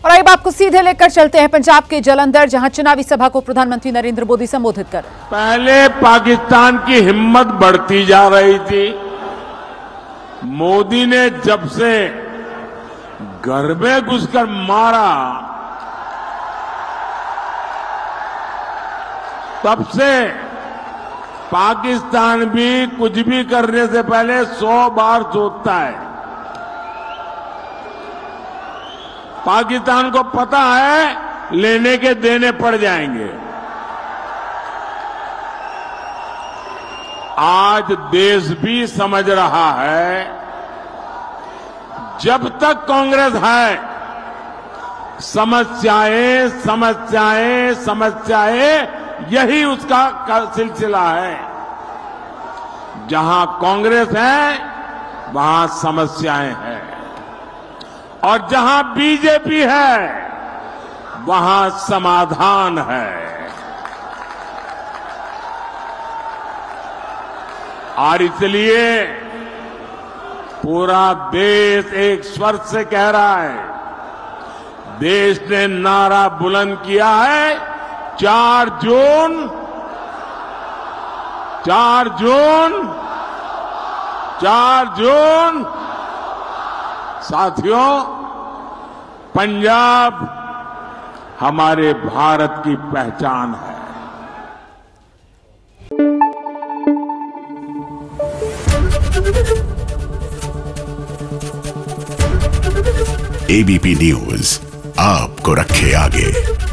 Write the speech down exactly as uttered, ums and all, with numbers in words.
और अब आपको सीधे लेकर चलते हैं पंजाब के जालंधर, जहां चुनावी सभा को प्रधानमंत्री नरेंद्र मोदी संबोधित कर। पहले पाकिस्तान की हिम्मत बढ़ती जा रही थी। मोदी ने जब से घर में घुसकर मारा, तब से पाकिस्तान भी कुछ भी करने से पहले सौ बार सोचता है। पाकिस्तान को पता है लेने के देने पड़ जाएंगे। आज देश भी समझ रहा है, जब तक कांग्रेस है समस्याएं समस्याएं समस्याएं यही उसका सिलसिला है। जहां कांग्रेस है वहां समस्याएं हैं, और जहां बीजेपी है वहां समाधान है। और इसलिए पूरा देश एक स्वर से कह रहा है, देश ने नारा बुलंद किया है, चार जून चार जून चार जून साथियों, पंजाब हमारे भारत की पहचान है। एबीपी न्यूज आपको रखे आगे।